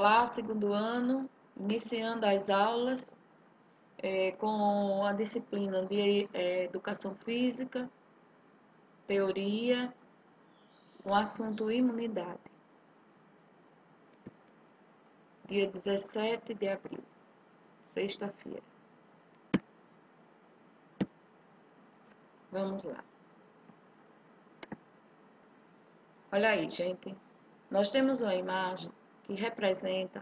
Olá, segundo ano, iniciando as aulas com a disciplina de Educação Física, Teoria, o assunto imunidade. Dia 17 de abril, sexta-feira. Vamos lá. Olha aí, gente. Nós temos uma imagem que representa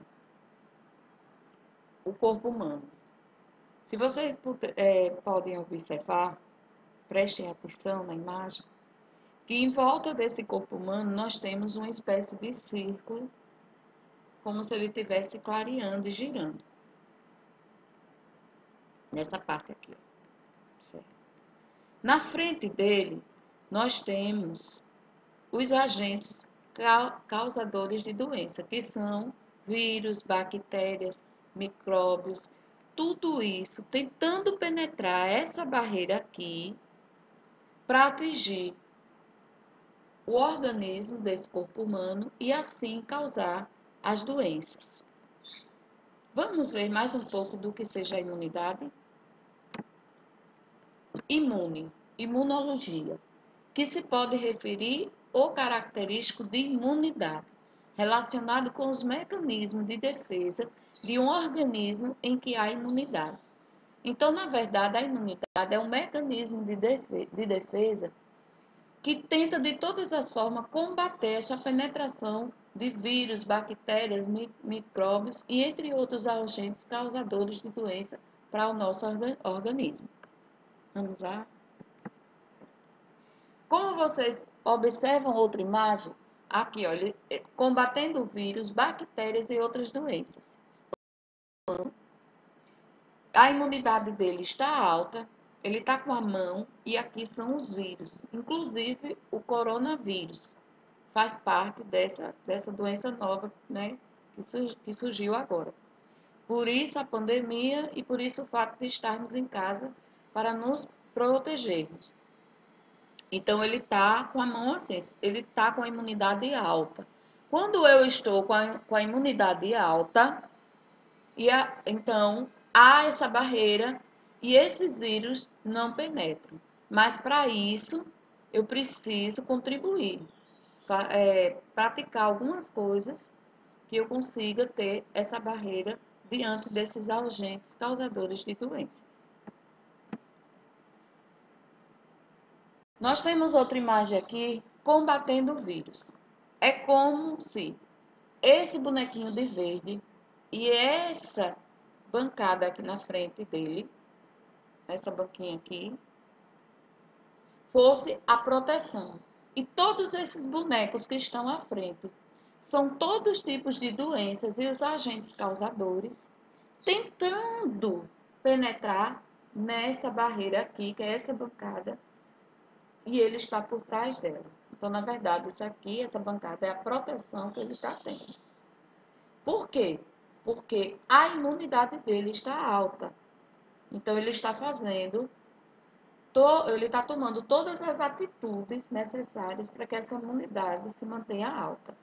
o corpo humano. Se vocês podem observar, prestem atenção na imagem, que em volta desse corpo humano nós temos uma espécie de círculo, como se ele estivesse clareando e girando. Nessa parte aqui. Certo? Na frente dele, nós temos os agentes causadores de doença, que são vírus, bactérias, micróbios, tudo isso tentando penetrar essa barreira aqui para atingir o organismo desse corpo humano e assim causar as doenças. Vamos ver mais um pouco do que seja a imunidade? Imunologia, que se pode referir ao característico de imunidade, relacionado com os mecanismos de defesa de um organismo em que há imunidade. Então, na verdade, a imunidade é um mecanismo de defesa que tenta de todas as formas combater essa penetração de vírus, bactérias, micróbios e entre outros agentes causadores de doença para o nosso organismo. Vamos lá? Como vocês observam outra imagem, aqui, olha, combatendo vírus, bactérias e outras doenças. A imunidade dele está alta, ele está com a mão e aqui são os vírus, inclusive o coronavírus. Faz parte dessa doença nova, né, que surgiu agora. Por isso a pandemia e por isso o fato de estarmos em casa para nos protegermos. Então, ele está com a mão assim, ele está com a imunidade alta. Quando eu estou com a imunidade alta, então há essa barreira e esses vírus não penetram. Mas, para isso, eu preciso contribuir, praticar algumas coisas que eu consiga ter essa barreira diante desses agentes causadores de doenças. Nós temos outra imagem aqui, combatendo o vírus. É como se esse bonequinho de verde e essa bancada aqui na frente dele, essa banquinha aqui, fosse a proteção. E todos esses bonecos que estão à frente são todos os tipos de doenças e os agentes causadores tentando penetrar nessa barreira aqui, que é essa bancada, e ele está por trás dela. Então, na verdade, isso aqui, essa bancada, é a proteção que ele está tendo. Por quê? Porque a imunidade dele está alta. Então, ele está ele está tomando todas as atitudes necessárias para que essa imunidade se mantenha alta.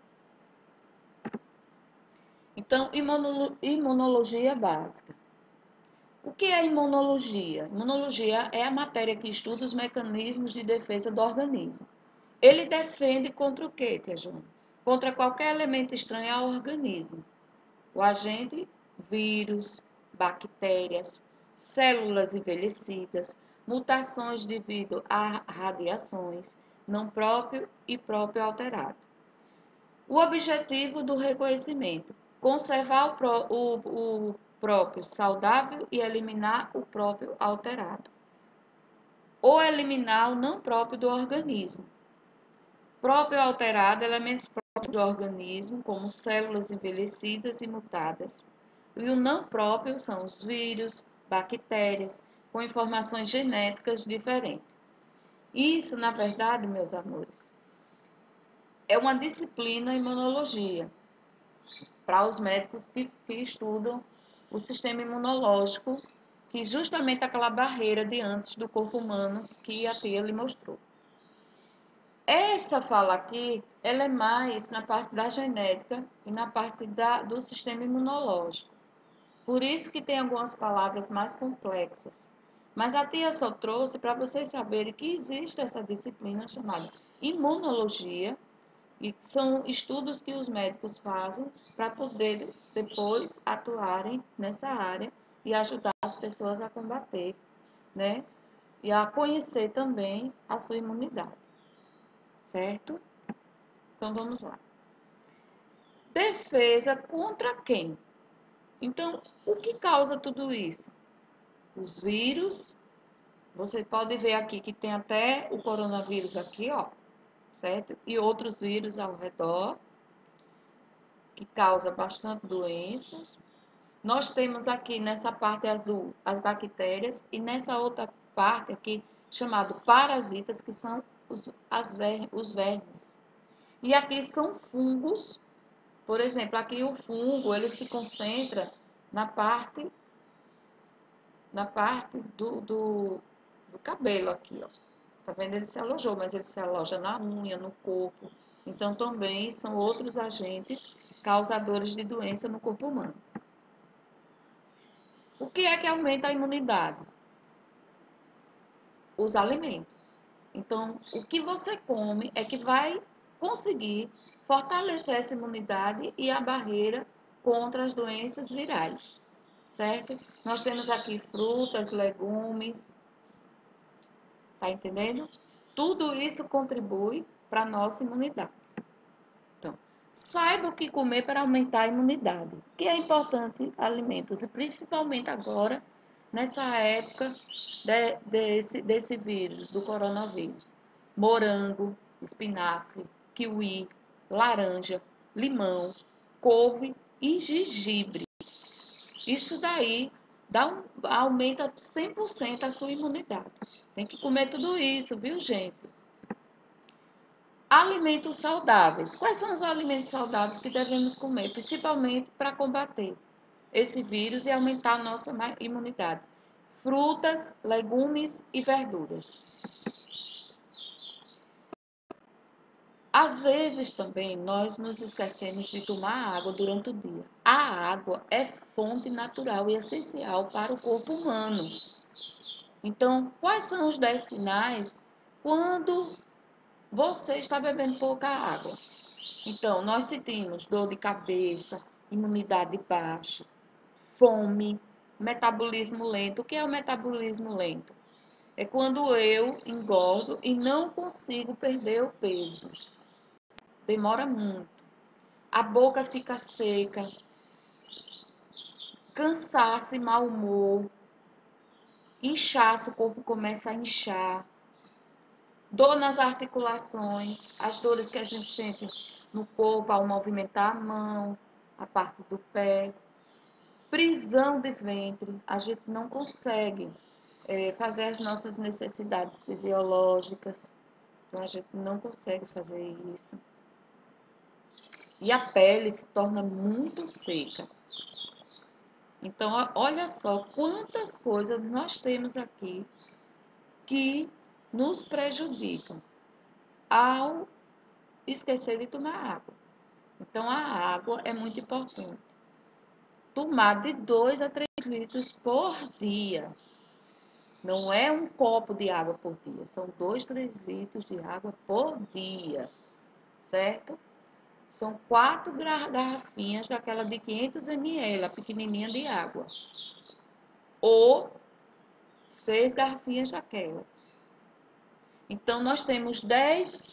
Então, imunologia básica. O que é imunologia? Imunologia é a matéria que estuda os mecanismos de defesa do organismo. Ele defende contra o quê, Tia Júnior? Contra qualquer elemento estranho ao organismo. O agente, vírus, bactérias, células envelhecidas, mutações devido a radiações, não próprio e próprio alterado. O objetivo do reconhecimento: conservar o próprio saudável e eliminar o próprio alterado. Ou eliminar o não próprio do organismo. Próprio alterado, elementos próprios do organismo, como células envelhecidas e mutadas. E o não próprio são os vírus, bactérias, com informações genéticas diferentes. Isso, na verdade, meus amores, é uma disciplina imunologia para os médicos que estudam o sistema imunológico, que justamente aquela barreira de antes do corpo humano que a tia lhe mostrou. essa fala aqui, ela é mais na parte da genética e na parte do sistema imunológico. Por isso que tem algumas palavras mais complexas. Mas a tia só trouxe para vocês saberem que existe essa disciplina chamada imunologia, e são estudos que os médicos fazem para poder depois atuarem nessa área e ajudar as pessoas a combater, né? E a conhecer também a sua imunidade, certo? Então vamos lá. Defesa contra quem? Então, o que causa tudo isso? Os vírus. Você pode ver aqui que tem até o coronavírus aqui, ó, certo? E outros vírus ao redor, que causa bastante doenças. Nós temos aqui nessa parte azul as bactérias e nessa outra parte aqui, chamado parasitas, que são os vermes. E aqui são fungos. Por exemplo, aqui o fungo, ele se concentra na parte do cabelo aqui, ó. Tá vendo? Ele se alojou, mas ele se aloja na unha, no corpo. Então, também são outros agentes causadores de doença no corpo humano. O que é que aumenta a imunidade? Os alimentos. Então, o que você come é que vai conseguir fortalecer essa imunidade e a barreira contra as doenças virais, certo? Nós temos aqui frutas, legumes, tá entendendo? Tudo isso contribui para a nossa imunidade. Então, saiba o que comer para aumentar a imunidade, que é importante alimentos, e principalmente agora, nessa época desse vírus, do coronavírus. Morango, espinafre, kiwi, laranja, limão, couve e gengibre. Isso daí aumenta 100% a sua imunidade. Tem que comer tudo isso, viu, gente? Alimentos saudáveis. Quais são os alimentos saudáveis que devemos comer, principalmente para combater esse vírus e aumentar a nossa imunidade? Frutas, legumes e verduras. Às vezes também nós nos esquecemos de tomar água durante o dia. A água é fonte natural e essencial para o corpo humano. Então, quais são os 10 sinais quando você está bebendo pouca água? Então, nós sentimos dor de cabeça, imunidade baixa, fome, metabolismo lento. O que é o metabolismo lento? É quando eu engordo e não consigo perder o peso. Demora muito. A boca fica seca, cansaço e mau humor, inchaço, o corpo começa a inchar, dor nas articulações, as dores que a gente sente no corpo ao movimentar a mão, a parte do pé, prisão de ventre, a gente não consegue fazer as nossas necessidades fisiológicas, então a gente não consegue fazer isso. E a pele se torna muito seca. Então, olha só quantas coisas nós temos aqui que nos prejudicam ao esquecer de tomar água. Então, a água é muito importante. Tomar de 2 a 3 litros por dia. Não é um copo de água por dia, são 2, 3 litros de água por dia, certo? São 4 garrafinhas daquela de 500 ml, a pequenininha de água. Ou 6 garrafinhas daquela. Então, nós temos 10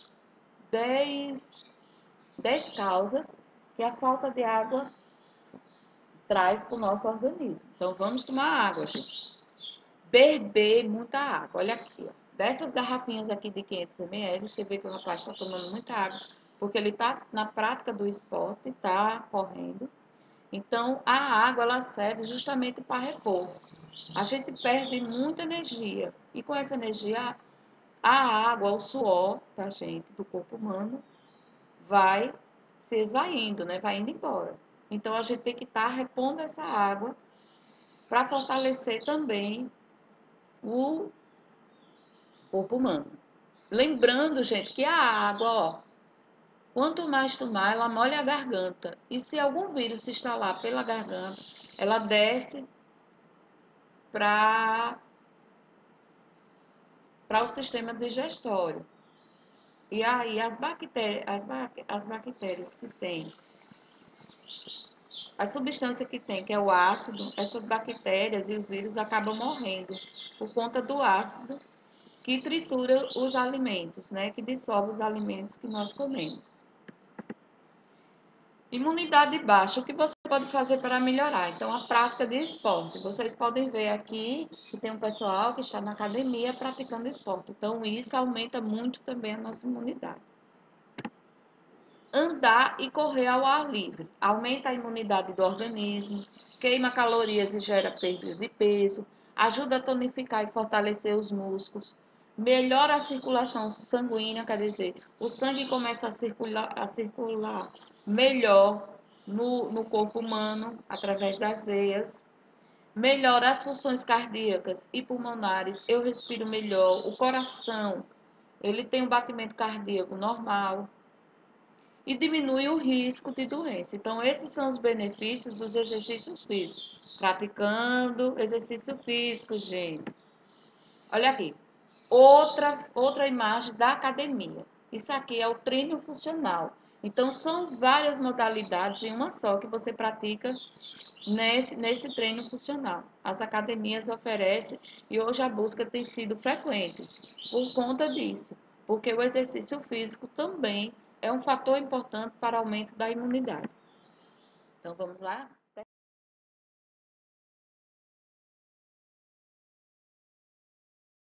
causas que a falta de água traz para o nosso organismo. Então, vamos tomar água, gente. Beber muita água. Olha aqui, ó. Dessas garrafinhas aqui de 500 ml, você vê que o rapaz está tomando muita água, porque ele está na prática do esporte, está correndo. Então, a água, ela serve justamente para repor. A gente perde muita energia. E com essa energia, a água, o suor da gente, do corpo humano, vai se esvaindo, né? Vai indo embora. Então, a gente tem que estar repondo essa água para fortalecer também o corpo humano. Lembrando, gente, que a água, ó, quanto mais tomar, ela molha a garganta. E se algum vírus se instalar pela garganta, ela desce para o sistema digestório. E aí as bactérias que tem, a substância que tem, que é o ácido, essas bactérias e os vírus acabam morrendo por conta do ácido que tritura os alimentos, né? Que dissolve os alimentos que nós comemos. Imunidade baixa, o que você pode fazer para melhorar? Então, a prática de esporte. Vocês podem ver aqui que tem um pessoal que está na academia praticando esporte. Então, isso aumenta muito também a nossa imunidade. Andar e correr ao ar livre. Aumenta a imunidade do organismo, queima calorias e gera perda de peso, ajuda a tonificar e fortalecer os músculos, melhora a circulação sanguínea, quer dizer, o sangue começa a circular melhor no corpo humano, através das veias, melhora as funções cardíacas e pulmonares, eu respiro melhor, o coração, ele tem um batimento cardíaco normal, e diminui o risco de doença. Então, esses são os benefícios dos exercícios físicos. Praticando exercício físico, gente. Olha aqui, outra imagem da academia. Isso aqui é o treino funcional. Então, são várias modalidades em uma só que você pratica nesse treino funcional. As academias oferecem e hoje a busca tem sido frequente por conta disso, porque o exercício físico também é um fator importante para o aumento da imunidade. Então, vamos lá?